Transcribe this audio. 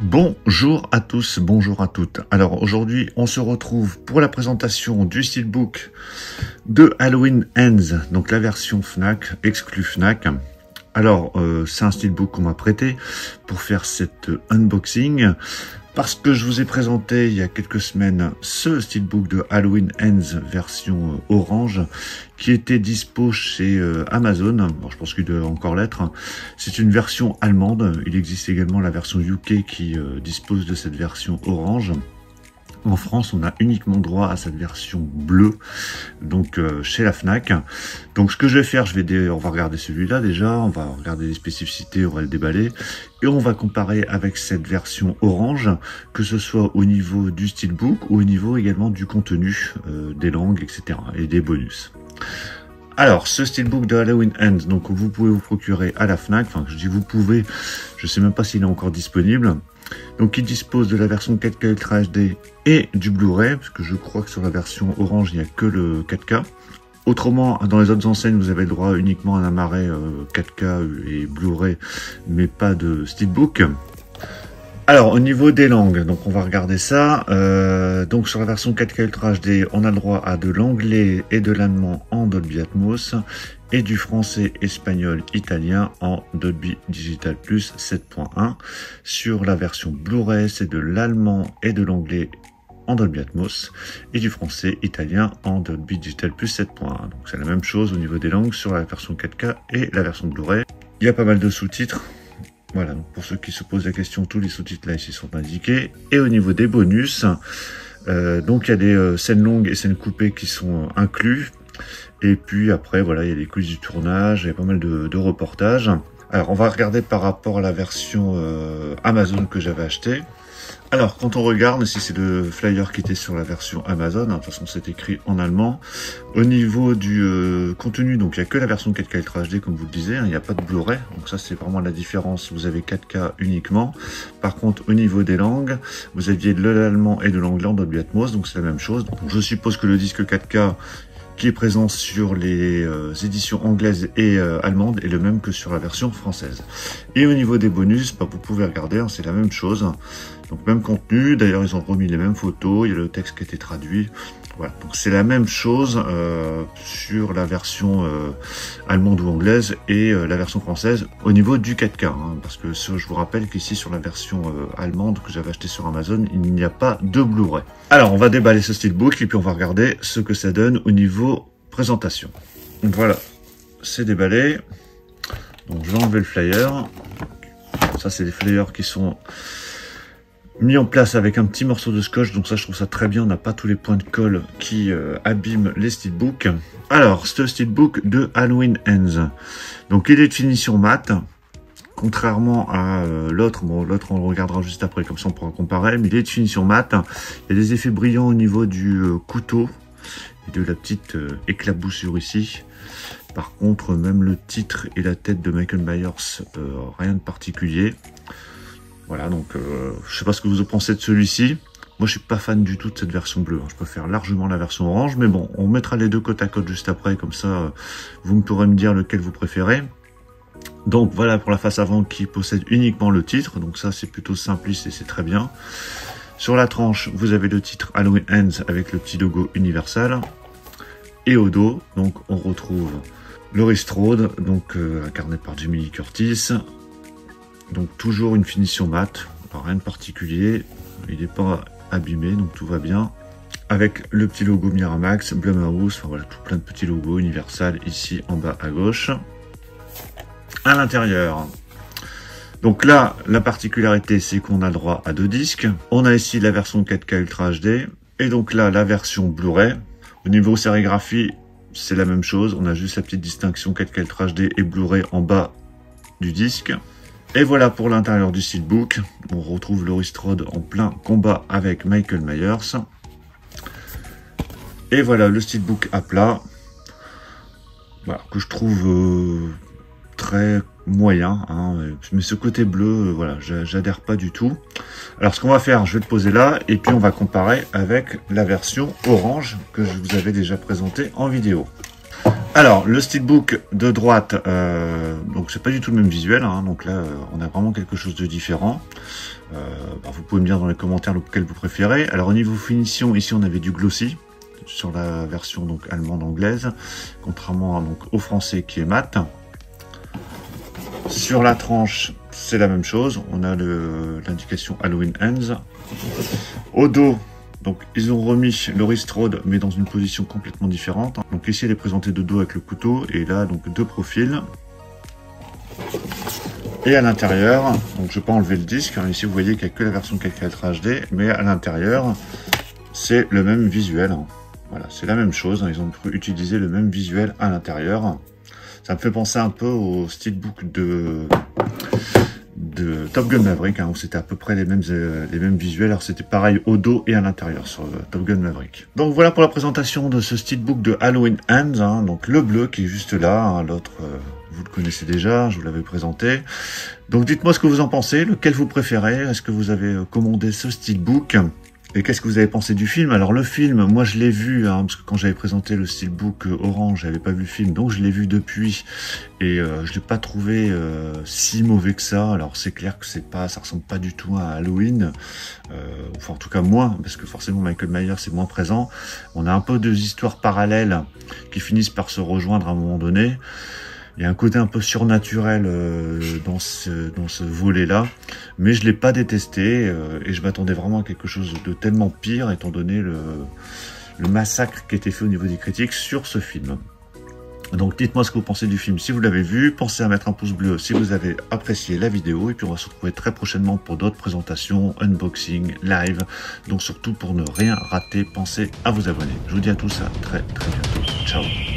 Bonjour à tous, bonjour à toutes. Alors aujourd'hui, on se retrouve pour la présentation du steelbook de Halloween Ends, donc la version Fnac, exclue Fnac. Alors, c'est un steelbook qu'on m'a prêté pour faire cet unboxing, parce que je vous ai présenté il y a quelques semaines ce steelbook de Halloween Ends version orange, qui était dispo chez Amazon. Bon, je pense qu'il doit encore l'être. C'est une version allemande. Il existe également la version UK qui dispose de cette version orange. En France, on a uniquement droit à cette version bleue, donc chez la Fnac. Donc ce que je vais faire, on va regarder celui-là déjà, on va regarder les spécificités, on va le déballer, et on va comparer avec cette version orange, que ce soit au niveau du steelbook ou au niveau également du contenu, des langues, etc. et des bonus. Alors, ce steelbook de Halloween Ends, donc vous pouvez vous procurer à la Fnac, enfin je dis vous pouvez, je sais même pas s'il est encore disponible. Donc il dispose de la version 4K Ultra HD et du Blu-ray, parce que je crois que sur la version orange il n'y a que le 4K. Autrement, dans les autres enseignes, vous avez le droit uniquement à un amarré 4K et Blu-ray, mais pas de steelbook. Alors, au niveau des langues, donc on va regarder ça. Donc sur la version 4K Ultra HD, on a le droit à de l'anglais et de l'allemand en Dolby Atmos, et du français, espagnol, italien en Dolby Digital Plus 7.1. Sur la version Blu-ray, c'est de l'allemand et de l'anglais en Dolby Atmos, et du français, italien en Dolby Digital Plus 7.1. Donc c'est la même chose au niveau des langues sur la version 4K et la version Blu-ray. Il y a pas mal de sous-titres. Voilà, donc pour ceux qui se posent la question, tous les sous-titres là ici sont indiqués. Et au niveau des bonus, donc il y a des scènes longues et scènes coupées qui sont inclus. Et puis après, voilà, il y a les coulisses du tournage, il y a pas mal de reportages. Alors on va regarder par rapport à la version Amazon que j'avais achetée. Alors, quand on regarde, si c'est le flyer qui était sur la version Amazon, de toute façon c'est écrit en allemand. Au niveau du contenu, donc il n'y a que la version 4K Ultra HD, comme vous le disiez, il n'y a pas de Blu-ray, donc ça c'est vraiment la différence, vous avez 4K uniquement. Par contre, au niveau des langues, vous aviez de l'allemand et de l'anglais en Dolby Atmos, donc c'est la même chose. Donc, je suppose que le disque 4K qui est présent sur les éditions anglaises et allemandes est le même que sur la version française. Et au niveau des bonus, vous pouvez regarder, hein, c'est la même chose. Donc même contenu, d'ailleurs ils ont remis les mêmes photos, il y a le texte qui a été traduit. Voilà, donc c'est la même chose sur la version allemande ou anglaise et la version française au niveau du 4K. Hein, parce que je vous rappelle qu'ici sur la version allemande que j'avais acheté sur Amazon, il n'y a pas de Blu-ray. Alors on va déballer ce steelbook et puis on va regarder ce que ça donne au niveau présentation. Donc voilà, c'est déballé. Donc je vais enlever le flyer. Ça c'est des flyers qui sont mis en place avec un petit morceau de scotch, donc ça je trouve ça très bien, on n'a pas tous les points de colle qui abîment les steelbooks. Alors, ce steelbook de Halloween Ends, donc il est de finition mat, contrairement à l'autre, bon l'autre on le regardera juste après, comme ça on pourra comparer, mais il est de finition mat, il y a des effets brillants au niveau du couteau, et de la petite éclaboussure ici. Par contre, même le titre et la tête de Michael Myers, rien de particulier. Voilà, donc je sais pas ce que vous en pensez de celui-ci. Moi, je suis pas fan du tout de cette version bleue. Hein. Je préfère largement la version orange. Mais bon, on mettra les deux côte à côte juste après. Comme ça, vous pourrez me dire lequel vous préférez. Donc, voilà pour la face avant qui possède uniquement le titre. Donc ça, c'est plutôt simpliste et c'est très bien. Sur la tranche, vous avez le titre Halloween Ends avec le petit logo Universal. Et au dos, donc, on retrouve Laurie Strode, donc incarné par Jamie Lee Curtis. Donc toujours une finition mat, rien de particulier, il n'est pas abîmé, donc tout va bien. Avec le petit logo Miramax, Blumhouse, enfin voilà, tout plein de petits logos Universal ici en bas à gauche. À l'intérieur, donc là, la particularité c'est qu'on a droit à 2 disques. On a ici la version 4K Ultra HD, et donc là, la version Blu-ray. Au niveau sérigraphie, c'est la même chose, on a juste la petite distinction 4K Ultra HD et Blu-ray en bas du disque. Et voilà pour l'intérieur du steelbook. On retrouve Laurie Strode en plein combat avec Michael Myers. Et voilà le steelbook à plat. Voilà, que je trouve très moyen. Hein, mais ce côté bleu, voilà, j'adhère pas du tout. Alors ce qu'on va faire, je vais le poser là. Et puis on va comparer avec la version orange que je vous avais déjà présentée en vidéo. Alors, le steelbook de droite, donc c'est pas du tout le même visuel, hein, donc là, on a vraiment quelque chose de différent. Vous pouvez me dire dans les commentaires lequel vous préférez. Alors, au niveau finition, ici, on avait du glossy sur la version donc allemande-anglaise, contrairement donc au français qui est mat. Sur la tranche, c'est la même chose. On a l'indication Halloween Ends. Au dos, donc ils ont remis le wrist rod, mais dans une position complètement différente. Donc ici, elle est présentée de dos avec le couteau, et là, donc de profil. Et à l'intérieur, donc je ne vais pas enlever le disque. Ici, vous voyez qu'il n'y a que la version 4K HD, mais à l'intérieur, c'est le même visuel. Voilà, c'est la même chose. Ils ont utilisé le même visuel à l'intérieur. Ça me fait penser un peu au steelbook de Top Gun Maverick, où c'était à peu près les mêmes visuels. Alors c'était pareil au dos et à l'intérieur sur Top Gun Maverick. Donc voilà pour la présentation de ce steelbook de Halloween Ends, donc le bleu qui est juste là, l'autre vous le connaissez déjà, je vous l'avais présenté. Donc dites-moi ce que vous en pensez, lequel vous préférez, est-ce que vous avez commandé ce steelbook? Et qu'est-ce que vous avez pensé du film? Alors le film, moi je l'ai vu, parce que quand j'avais présenté le steelbook orange, j'avais pas vu le film, donc je l'ai vu depuis, et je l'ai pas trouvé si mauvais que ça. Alors c'est clair que ça ressemble pas du tout à Halloween, enfin en tout cas moins, parce que forcément Michael Myers c'est moins présent. On a un peu deux histoires parallèles qui finissent par se rejoindre à un moment donné. Il y a un côté un peu surnaturel dans ce volet-là, mais je l'ai pas détesté et je m'attendais vraiment à quelque chose de tellement pire, étant donné le massacre qui a été fait au niveau des critiques sur ce film. Donc dites-moi ce que vous pensez du film si vous l'avez vu, pensez à mettre un pouce bleu si vous avez apprécié la vidéo, et puis on va se retrouver très prochainement pour d'autres présentations, unboxing, live, donc surtout pour ne rien rater, pensez à vous abonner. Je vous dis à tous à très bientôt, ciao.